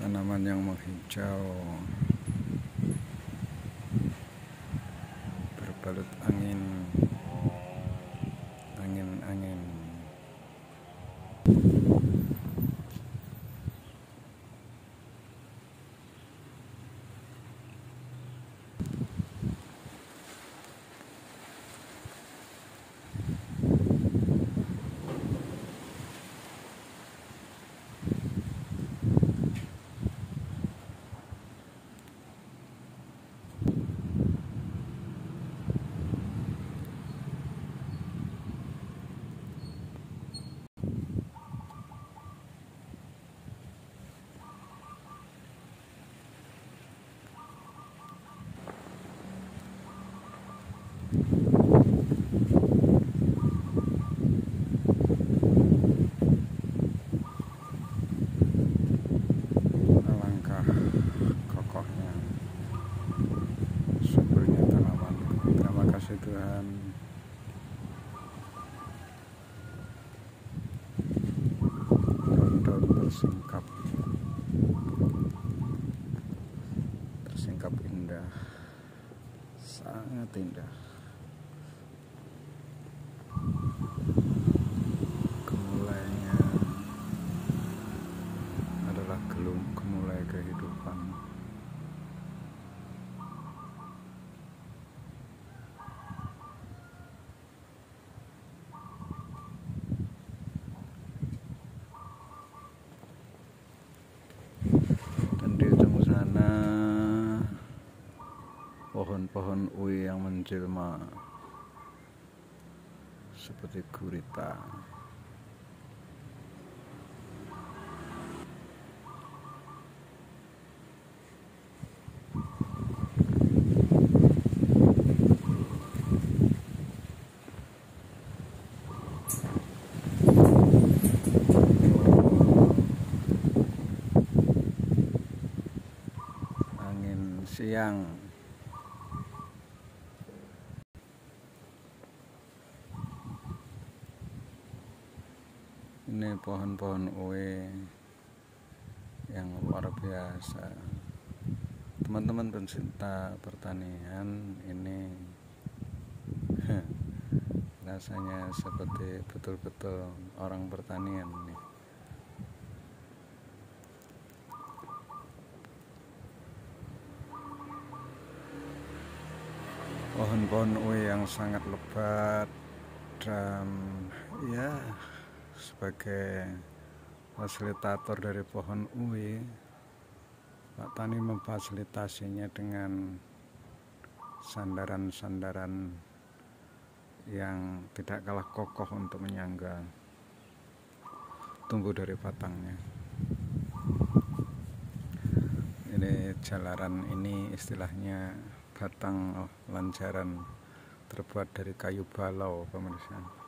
tanaman yang menghijau berbalut angin. Alangkah kokohnya, suburnya tanaman. Terima kasih Tuhan. Daun-daun tersingkap indah, sangat indah. Kemulainya adalah kemulai kehidupan. Dan di ujung sana pohon-pohon uwi yang menjelma seperti gurita. Angin siang. Ini pohon-pohon uwi yang luar biasa. Teman-teman pencinta pertanian, ini rasanya seperti betul-betul orang pertanian nih. Pohon-pohon uwi yang sangat lebat, dan ya sebagai fasilitator dari pohon uwi, Pak Tani memfasilitasinya dengan sandaran-sandaran yang tidak kalah kokoh untuk menyangga tumbuh dari batangnya. Ini jalaran, ini istilahnya batang lanjaran, terbuat dari kayu balau, pemirsa.